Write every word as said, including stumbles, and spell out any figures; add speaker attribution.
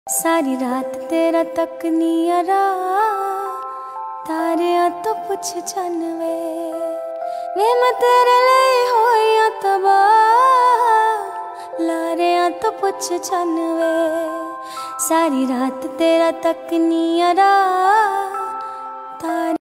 Speaker 1: सारी रात तेरा तक नियरा तारिया तो पुछ चन वे वे मैं तेरे लिए होया तबाह लारिया तो पुछ चन वे सारी रात तेरा तक नियरा।